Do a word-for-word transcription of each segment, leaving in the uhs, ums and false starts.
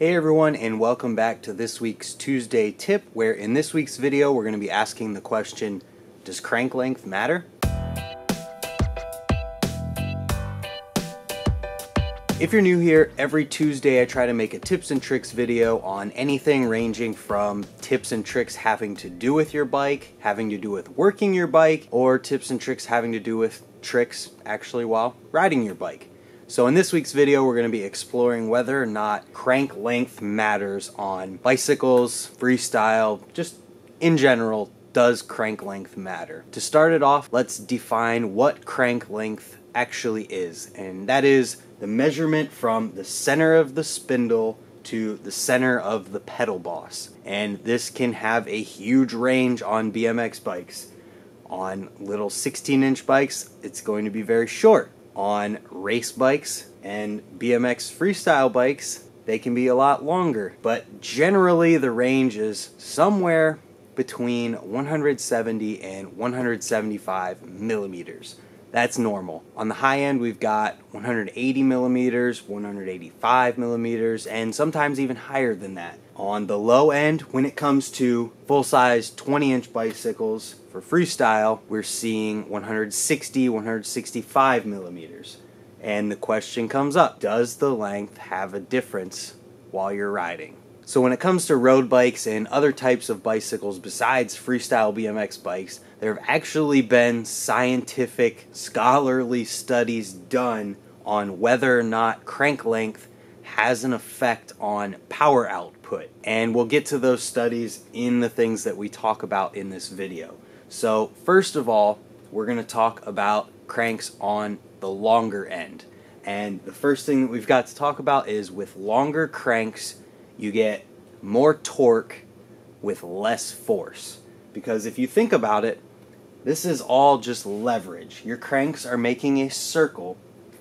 Hey everyone, and welcome back to this week's Tuesday tip, where in this week's video we're going to be asking the question, does crank length matter? If you're new here, every Tuesday I try to make a tips and tricks video on anything ranging from tips and tricks having to do with your bike, having to do with working your bike, or tips and tricks having to do with tricks actually while riding your bike. So in this week's video, we're going to be exploring whether or not crank length matters on bicycles, freestyle, just in general, does crank length matter? To start it off, let's define what crank length actually is, and that is the measurement from the center of the spindle to the center of the pedal boss. And this can have a huge range on B M X bikes. On little sixteen inch bikes, it's going to be very short. On race bikes and B M X freestyle bikes, they can be a lot longer, but generally the range is somewhere between one hundred seventy and one hundred seventy-five millimeters. That's normal. On the high end, we've got one hundred eighty millimeters, one hundred eighty-five millimeters, and sometimes even higher than that. On the low end, when it comes to full-size twenty inch bicycles for freestyle, we're seeing one hundred sixty, one hundred sixty-five millimeters. And the question comes up, does the length have a difference while you're riding? So when it comes to road bikes and other types of bicycles besides freestyle B M X bikes, there have actually been scientific, scholarly studies done on whether or not crank length has an effect on power output. And we'll get to those studies in the things that we talk about in this video. So first of all, we're going to talk about cranks on the longer end. And the first thing that we've got to talk about is with longer cranks, you get more torque with less force. Because if you think about it, this is all just leverage. Your cranks are making a circle,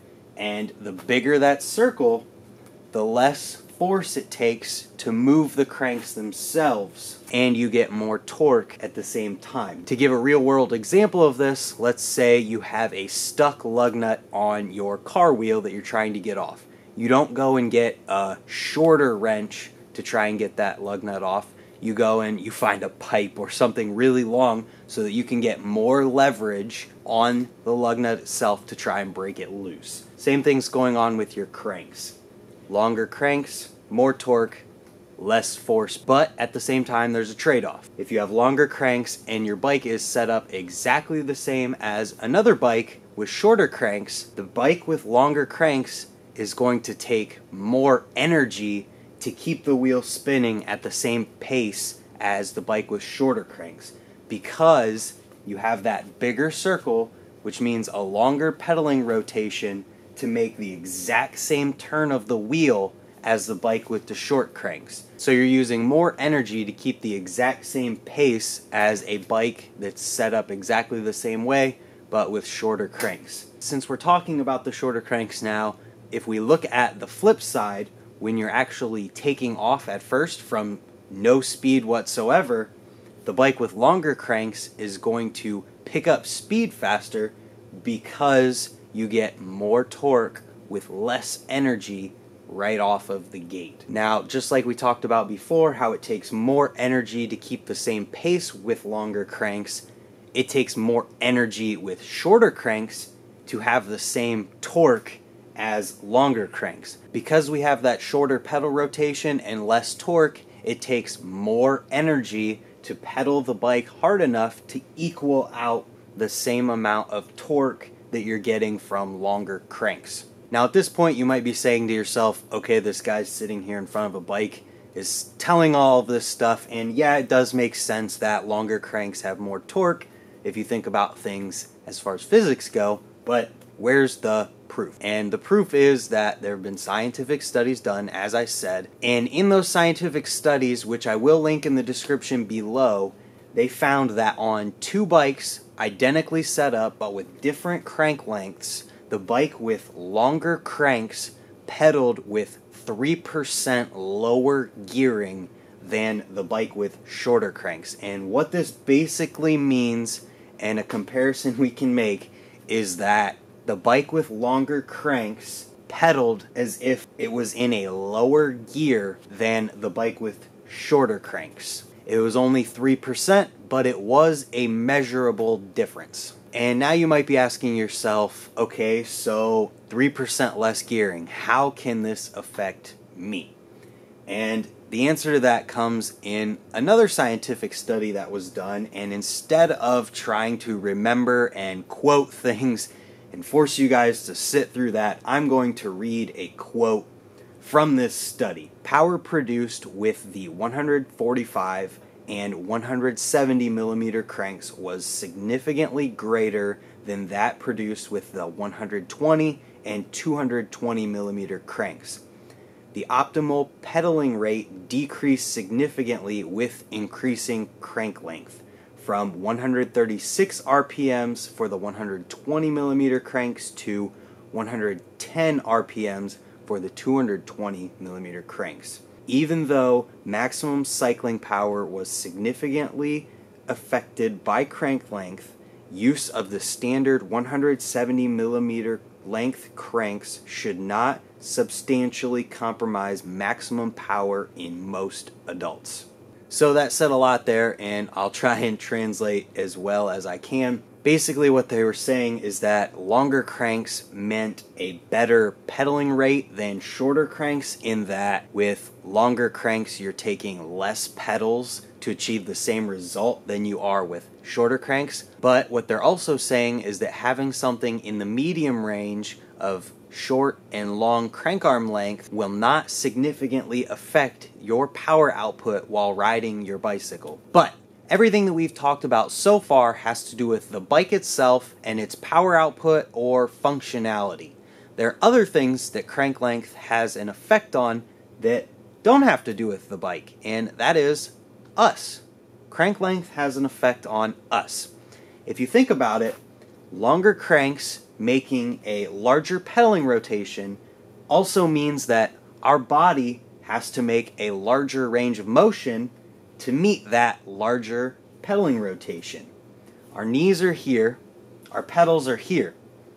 and the bigger that circle, the less force it takes to move the cranks themselves, and you get more torque at the same time. To give a real world example of this, let's say you have a stuck lug nut on your car wheel that you're trying to get off. You don't go and get a shorter wrench to try and get that lug nut off. You go and you find a pipe or something really long so that you can get more leverage on the lug nut itself to try and break it loose. Same thing's going on with your cranks. Longer cranks, more torque, less force, but at the same time there's a trade-off. If you have longer cranks and your bike is set up exactly the same as another bike with shorter cranks, the bike with longer cranks is going to take more energy to keep the wheel spinning at the same pace as the bike with shorter cranks, because you have that bigger circle, which means a longer pedaling rotation to make the exact same turn of the wheel as the bike with the short cranks. So you're using more energy to keep the exact same pace as a bike that's set up exactly the same way, but with shorter cranks. Since we're talking about the shorter cranks now, if we look at the flip side, when you're actually taking off at first from no speed whatsoever, the bike with longer cranks is going to pick up speed faster because you get more torque with less energy right off of the gate. Now, just like we talked about before, how it takes more energy to keep the same pace with longer cranks, it takes more energy with shorter cranks to have the same torque as longer cranks. Because we have that shorter pedal rotation and less torque, it takes more energy to pedal the bike hard enough to equal out the same amount of torque that you're getting from longer cranks. Now at this point you might be saying to yourself, okay, this guy's sitting here in front of a bike is telling all of this stuff, and yeah, it does make sense that longer cranks have more torque if you think about things as far as physics go, but where's the proof? And the proof is that there have been scientific studies done, as I said, and in those scientific studies, which I will link in the description below, they found that on two bikes identically set up but with different crank lengths, the bike with longer cranks pedaled with three percent lower gearing than the bike with shorter cranks. And what this basically means, and a comparison we can make, is that the bike with longer cranks pedaled as if it was in a lower gear than the bike with shorter cranks. It was only three percent, but it was a measurable difference. And now you might be asking yourself, okay, so three percent less gearing, how can this affect me? And the answer to that comes in another scientific study that was done, and instead of trying to remember and quote things and force you guys to sit through that, I'm going to read a quote from this study. Power produced with the one forty-five and one seventy millimeter cranks was significantly greater than that produced with the one twenty and two twenty millimeter cranks. The optimal pedaling rate decreased significantly with increasing crank length, from one thirty-six R P Ms for the one twenty millimeter cranks to one ten R P Ms for the two twenty millimeter cranks. Even though maximum cycling power was significantly affected by crank length, use of the standard one seventy millimeter length cranks should not substantially compromise maximum power in most adults. So that said a lot there, and I'll try and translate as well as I can. Basically what they were saying is that longer cranks meant a better pedaling rate than shorter cranks, in that with longer cranks you're taking less pedals to achieve the same result than you are with shorter cranks. But what they're also saying is that having something in the medium range of short and long crank arm length will not significantly affect your power output while riding your bicycle. But everything that we've talked about so far has to do with the bike itself and its power output or functionality. There are other things that crank length has an effect on that don't have to do with the bike, and that is us. Crank length has an effect on us. If you think about it, longer cranks making a larger pedaling rotation also means that our body has to make a larger range of motion to meet that larger pedaling rotation. Our knees are here, our pedals are here.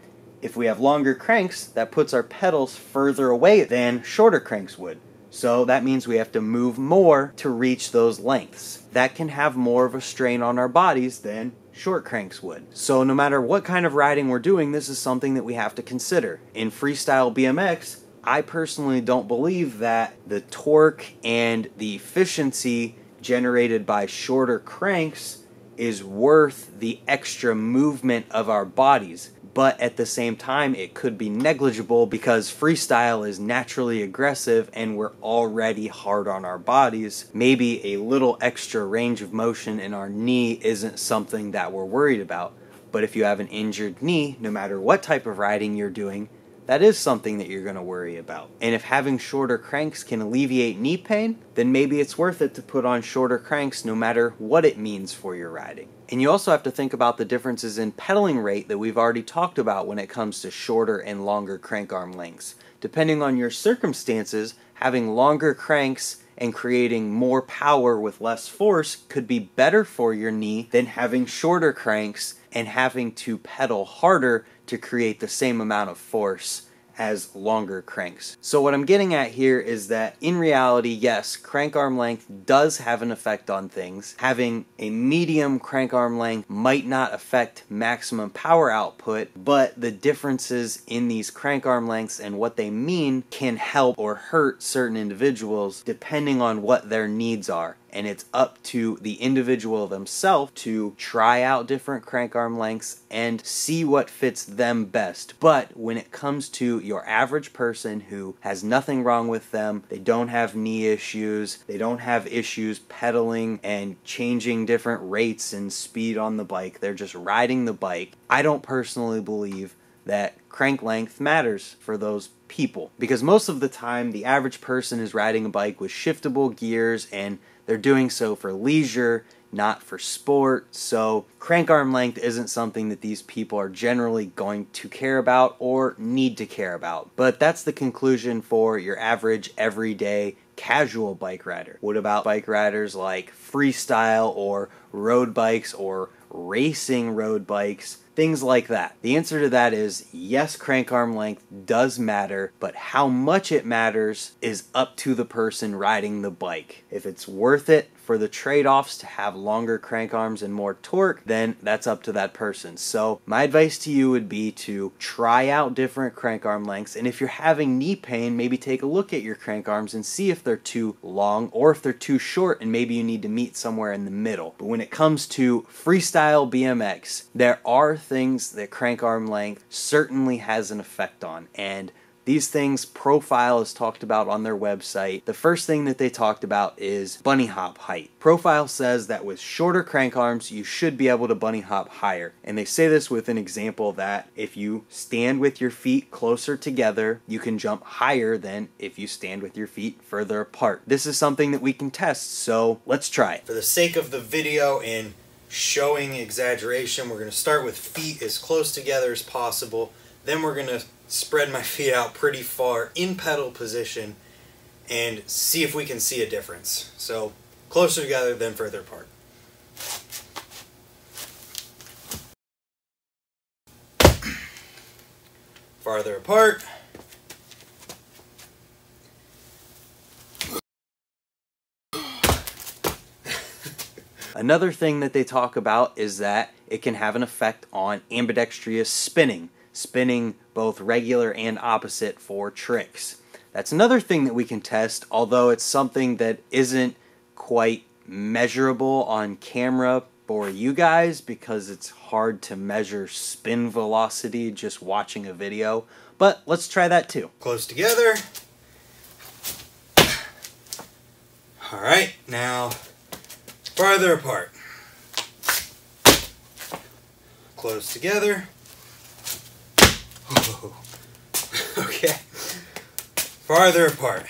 If we have longer cranks, that puts our pedals further away than shorter cranks would. So that means we have to move more to reach those lengths. That can have more of a strain on our bodies than short cranks would. So no matter what kind of riding we're doing, this is something that we have to consider. In freestyle B M X, I personally don't believe that the torque and the efficiency generated by shorter cranks is worth the extra movement of our bodies. But at the same time, it could be negligible because freestyle is naturally aggressive and we're already hard on our bodies. Maybe a little extra range of motion in our knee isn't something that we're worried about. But if you have an injured knee, no matter what type of riding you're doing, that is something that you're going to worry about. And if having shorter cranks can alleviate knee pain, then maybe it's worth it to put on shorter cranks no matter what it means for your riding. And you also have to think about the differences in pedaling rate that we've already talked about when it comes to shorter and longer crank arm lengths. Depending on your circumstances, having longer cranks and creating more power with less force could be better for your knee than having shorter cranks and having to pedal harder to create the same amount of force as longer cranks. So what I'm getting at here is that in reality, yes, crank arm length does have an effect on things. Having a medium crank arm length might not affect maximum power output, but the differences in these crank arm lengths and what they mean can help or hurt certain individuals depending on what their needs are. And it's up to the individual themselves to try out different crank arm lengths and see what fits them best. But when it comes to your average person who has nothing wrong with them, they don't have knee issues, they don't have issues pedaling and changing different rates and speed on the bike, they're just riding the bike, I don't personally believe that crank length matters for those people. Because most of the time, the average person is riding a bike with shiftable gears and they're doing so for leisure, not for sport. So crank arm length isn't something that these people are generally going to care about or need to care about. But that's the conclusion for your average, everyday, casual bike rider. What about bike riders like freestyle or road bikes or racing road bikes? things like that. The answer to that is yes, crank arm length does matter, but how much it matters is up to the person riding the bike. If it's worth it for the trade-offs to have longer crank arms and more torque, then that's up to that person. So my advice to you would be to try out different crank arm lengths, and if you're having knee pain, maybe take a look at your crank arms and see if they're too long or if they're too short, and maybe you need to meet somewhere in the middle. But when it comes to freestyle B M X, there are things that crank arm length certainly has an effect on, and these things Profile has talked about on their website. The first thing that they talked about is bunny hop height. Profile says that with shorter crank arms, you should be able to bunny hop higher. And they say this with an example that if you stand with your feet closer together, you can jump higher than if you stand with your feet further apart. This is something that we can test, so let's try it. For the sake of the video and showing exaggeration, we're going to start with feet as close together as possible. Then we're going to spread my feet out pretty far in pedal position and see if we can see a difference. So closer together than further apart. Farther apart. Another thing that they talk about is that it can have an effect on ambidextrous spinning. Spinning both regular and opposite for tricks. That's another thing that we can test, although it's something that isn't quite measurable on camera for you guys because it's hard to measure spin velocity just watching a video. But let's try that too. Close together. Alright, now farther apart. Close together. Oh. Okay. Farther apart.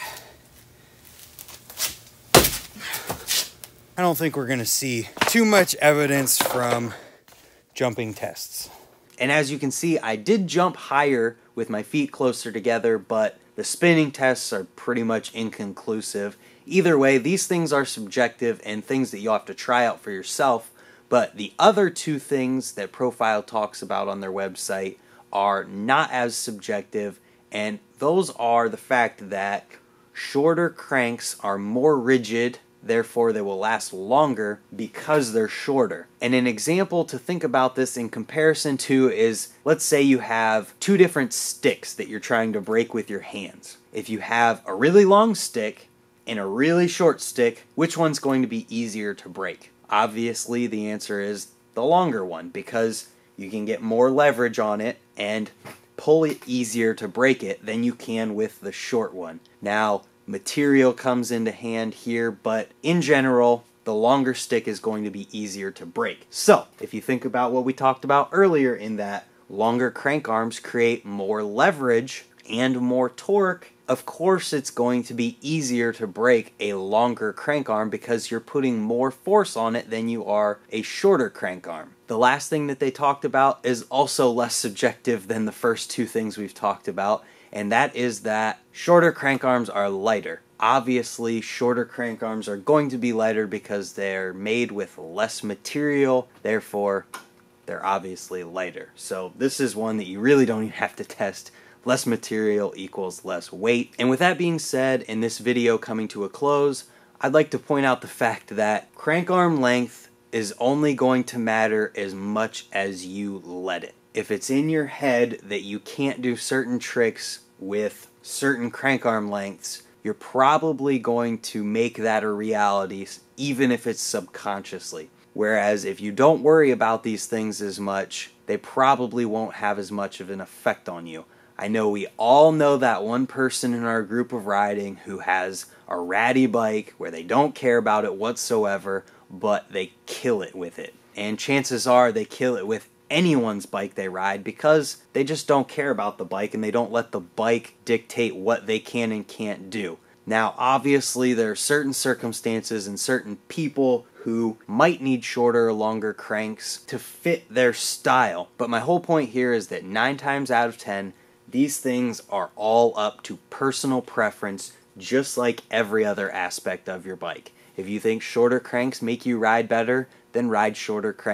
I don't think we're going to see too much evidence from jumping tests. And as you can see, I did jump higher with my feet closer together, but the spinning tests are pretty much inconclusive. Either way, these things are subjective and things that you'll have to try out for yourself. But the other two things that Profile talks about on their website are not as subjective, and those are the fact that shorter cranks are more rigid, therefore they will last longer because they're shorter. And an example to think about this in comparison to is, let's say you have two different sticks that you're trying to break with your hands. If you have a really long stick and a really short stick, which one's going to be easier to break? Obviously the answer is the longer one, because you can get more leverage on it and pull it easier to break it than you can with the short one. Now, material comes into hand here, but in general, the longer stick is going to be easier to break. So, if you think about what we talked about earlier in that longer crank arms create more leverage and more torque, of course it's going to be easier to break a longer crank arm because you're putting more force on it than you are a shorter crank arm. The last thing that they talked about is also less subjective than the first two things we've talked about, and that is that shorter crank arms are lighter. Obviously, shorter crank arms are going to be lighter because they're made with less material, therefore they're obviously lighter. So this is one that you really don't even have to test. Less material equals less weight. And with that being said, in this video coming to a close, I'd like to point out the fact that crank arm length is only going to matter as much as you let it. If it's in your head that you can't do certain tricks with certain crank arm lengths, you're probably going to make that a reality, even if it's subconsciously. Whereas if you don't worry about these things as much, they probably won't have as much of an effect on you. I know we all know that one person in our group of riding who has a ratty bike where they don't care about it whatsoever, but they kill it with it. And chances are they kill it with anyone's bike they ride because they just don't care about the bike and they don't let the bike dictate what they can and can't do. Now, obviously, there are certain circumstances and certain people who might need shorter or longer cranks to fit their style. But my whole point here is that nine times out of ten, these things are all up to personal preference, just like every other aspect of your bike. If you think shorter cranks make you ride better, then ride shorter cranks.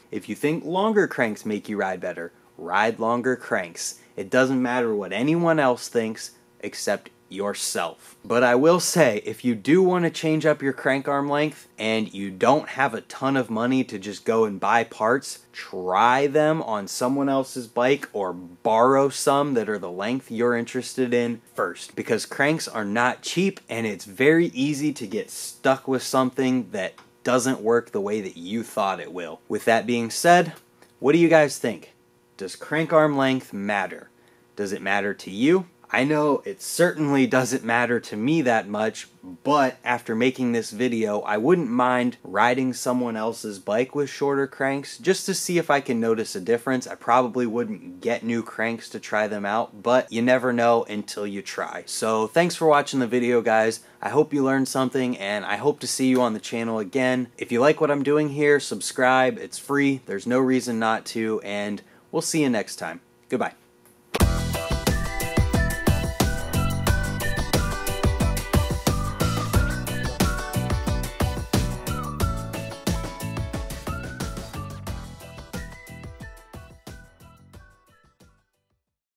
If you think longer cranks make you ride better, ride longer cranks. It doesn't matter what anyone else thinks except yourself. But I will say, if you do want to change up your crank arm length and you don't have a ton of money to just go and buy parts, try them on someone else's bike or borrow some that are the length you're interested in first, because cranks are not cheap and it's very easy to get stuck with something that doesn't work the way that you thought it will. With that being said, what do you guys think? Does crank arm length matter? Does it matter to you? I know it certainly doesn't matter to me that much, but after making this video, I wouldn't mind riding someone else's bike with shorter cranks just to see if I can notice a difference. I probably wouldn't get new cranks to try them out, but you never know until you try. So thanks for watching the video, guys. I hope you learned something, and I hope to see you on the channel again. If you like what I'm doing here, subscribe. It's free. There's no reason not to, and we'll see you next time. Goodbye.